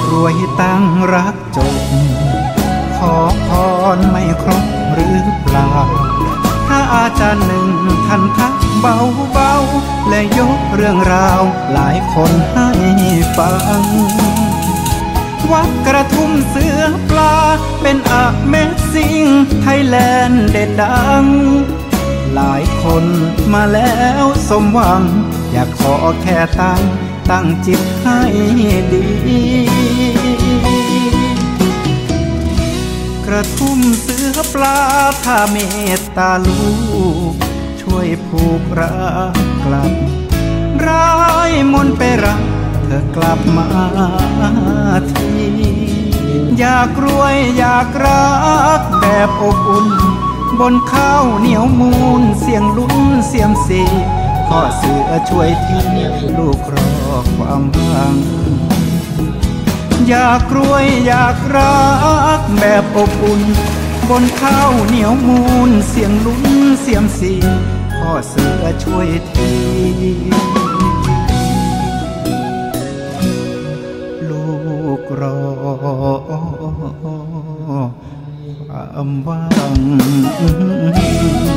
รวยตั้งรักจบขอพรไม่ครบหรือเปล่าถ้าอาจารย์หนึ่งท่านทักเบาๆและยกเรื่องราวหลายคนให้ฟังวัดกระทุ่มเสือปลาเป็นAmazing Thailandเด็ดดังหลายคนมาแล้วสมหวังอยากขอแค่ตั้งจิตให้ดีกระทุ่มเสือปลาถ้าเมตตาลูกช่วยผูกรักกลับร้ายมนไปรักเธอกลับมาทีอยากรวยอยากรักแบบอบอุ่นบนข้าวเหนียวมูลเสียงลุ้นเสียมสีพ่อเสือช่วยทีลูกรอความหวังอยากรวยอยากรักแบบอบอุ่นบนข้าวเหนียวมูลเสียงลุ้นเสียมสีพ่อเสือช่วยทีลูกรอความหวัง